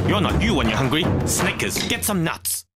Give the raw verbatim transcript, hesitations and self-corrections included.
You're not you when you're hungry. Snickers, get some nuts.